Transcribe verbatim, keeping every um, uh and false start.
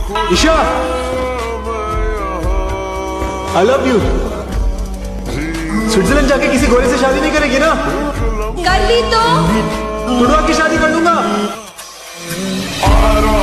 Isha, I love you. Switzerland जाके किसी गोरे से शादी नहीं करेगी ना? कर ली तो टुडवा की शादी कर दूंगा।